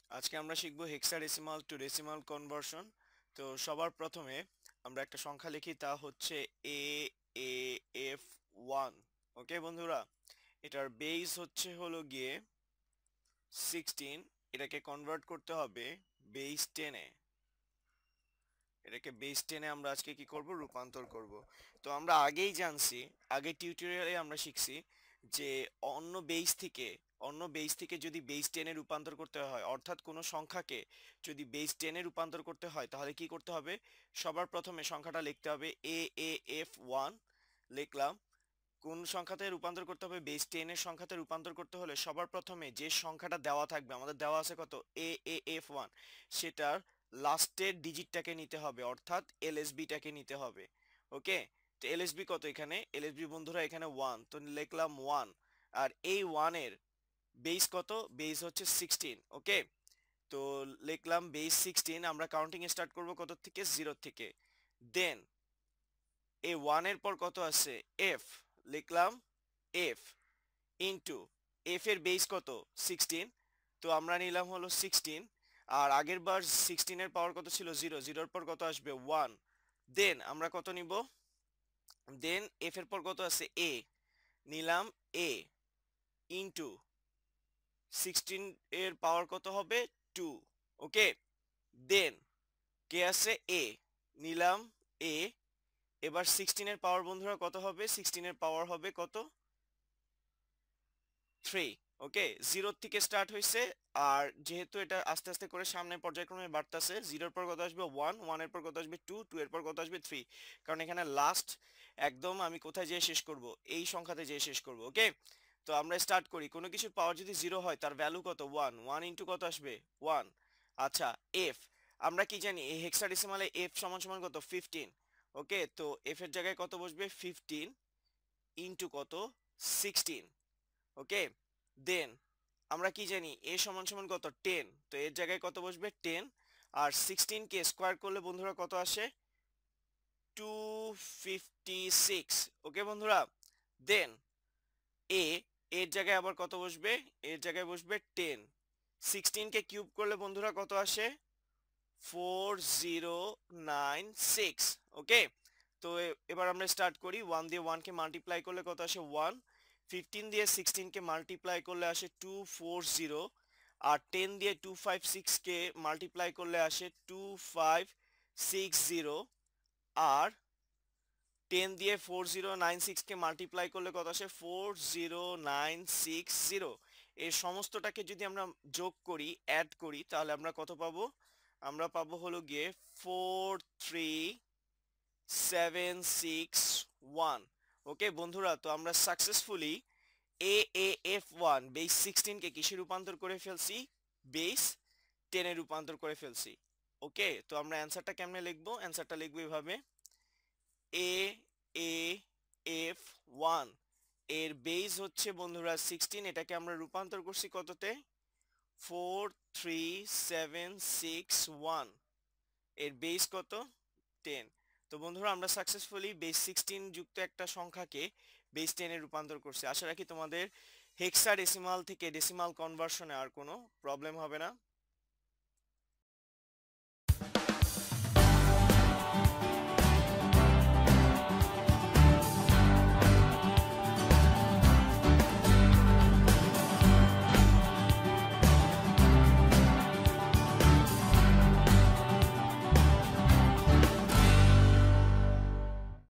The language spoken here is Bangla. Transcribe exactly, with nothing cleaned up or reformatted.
আজকে আমরা শিখব হেক্সাডেসিমাল টু ডেসিমাল কনভার্সন। তো সবার প্রথমে আমরা একটা সংখ্যা লিখি, তা হচ্ছে এ এ এফ ওয়ান। ওকে বন্ধুরা, এটার বেস হচ্ছে হলো গিয়ে সিক্সটিন। এটাকে কনভার্ট করতে হবে বেস টেনে। এটাকে বেস টেনে আমরা আজকে কি করব, রূপান্তর করব। তো আমরা আগেই জানছি, আগে টিউটোরিয়ালে আমরা শিখছি যে অন্য বেস থেকে অন্য বেস থেকে যদি বেস টেনে রূপান্তর করতে হয়, অর্থাৎ কোনো সংখ্যাকে যদি বেস টেনে রূপান্তর করতে হয়, তাহলে কি করতে হবে? সবার প্রথমে সংখ্যাটা লিখতে হবে এ এ এফ ওয়ান। লিখলাম। কোন সংখ্যাতে রূপান্তর করতে হবে? বেস টেন এর সংখ্যাতে রূপান্তর করতে হলে সবার প্রথমে যে সংখ্যাটা দেওয়া থাকবে, আমাদের দেওয়া আছে কত, এ এ এফ ওয়ান, সেটার লাস্টের ডিজিটটাকে নিতে হবে, অর্থাৎ এলএসবিটাকে নিতে হবে। ওকে, তো এলএসবি কত? এখানে এলএসবি বন্ধুরা এখানে ওয়ান, তো লিখলাম ওয়ান। আর এই ওয়ানের বেস কত? বেস হচ্ছে সিক্সটিন। ওকে, তো লিখলাম বেস সিক্সটিন। আমরা কাউন্টিং স্টার্ট করব কত থেকে? জিরো থেকে। দেন এই ওয়ানের পর কত আছে? এফ। লিখলাম এফ ইন্টু এফ এর বেস কত? সিক্সটিন। তো আমরা নিলাম হলো সিক্সটিন। আর আগের বার সিক্সটিন এর পাওয়ার কত ছিল? জিরো। জিরোর পর কত আসবে? ওয়ান। দেন আমরা কত নিব? দেন এফ এর পর কত আছে? এ। নিলাম এ ইন্টু সিক্সটিন এর পাওয়ার কত হবে? টু। ওকে, দেন কে আছে? এ। নিলাম এ। এবার সিক্সটিন এর পাওয়ার বন্ধুরা কত হবে? সিক্সটিন এর পাওয়ার হবে কত? থ্রি। ওকে, জিরো থেকে স্টার্ট হয়েছে। আর যেহেতু এটা আস্তে আস্তে করে সামনে পর্যায়ক্রমে বাড়তেছে, জিরোর পর কত আসবে? ওয়ান। ওয়ানের পর কত আসবে? টু। টু এর পর কত আসবে? থ্রি। কারণ এখানে লাস্ট একদম আমি কোথায় যেয়ে শেষ করব? এই সংখ্যাতে যেয়ে শেষ করব। ওকে, তো আমরা স্টার্ট করি। কোনো কিছুর পাওয়ার যদি জিরো হয়, তার ভ্যালু কত? ওয়ান। ওয়ান ইন্টু কত আসবে? ওয়ান। আচ্ছা, এফ আমরা কি জানি? এই হেক্সাডেসিমালে এফ সমান সমান কত? ফিফটিন। ওকে, তো এফ এর জায়গায় কত বসবে? ফিফটিন ইন্টু কত? সিক্সটিন। ওকে, দেন আমরা কি জানি? এ সমান সমান কত? টেন। তো এর জায়গায় কত বসবে? টেন। আর সিক্সটিন কে স্কোয়ার করলে বন্ধুরা কত আসে? Two fifty six. ওকে বন্ধুরা, দেন এ এর জায়গায় আবার কত বসবে? এর জায়গায় বসবে টেন। সিক্সটিন কে কিউব করলে বন্ধুরা কত আসে? Four zero nine six. Okay, তো এ- এবার আমরা স্টার্ট করি। ওয়ান দিয়ে ওয়ানকে মাল্টিপ্লাই করলে কত আসে? ওয়ান। ফিফটিন দিয়ে সিক্সটিনকে মাল্টিপ্লাই করলে আসে টু ফোর জিরো। আর টেন দিয়ে টু ফাইভ সিক্সকে মাল্টিপ্লাই করলে আসে টু ফাইভ সিক্স জিরো। আর টেন দিয়ে ফোর জিরো নাইন সিক্সকে মাল্টিপ্লাই করলে কত আসে? Four zero nine six zero. এই সমস্তটাকে যদি আমরা যোগ করি, অ্যাড করি, তাহলে আমরা কত পাবো? আমরা পাবো হলো গিয়ে four three seven six one. Okay বন্ধুরা, তো আমরা successfully A A F one base সিক্সটিনকে কিসে রূপান্তর করে ফেলছি? বেস টেনে রূপান্তর করে ফেলছি। ওকে, তো আমরা অ্যান্সারটা কেমনে লিখবো? অ্যান্সারটা লিখবো এভাবে, এ এ এফ ওয়ান এর বেস হচ্ছে বন্ধুরা সিক্সটিন। এটাকে আমরা রূপান্তর করছি কততে? Four three seven six one. এর বেস কত? টেন। তো বন্ধুরা, আমরা সাকসেসফুলি বেস সিক্সটিন যুক্ত একটা সংখ্যাকে বেস টেনে রূপান্তর করছি। আশা রাখি তোমাদের হেক্সাডেসিমাল থেকে ডেসিমাল কনভার্সনে আর কোনো প্রবলেম হবে না।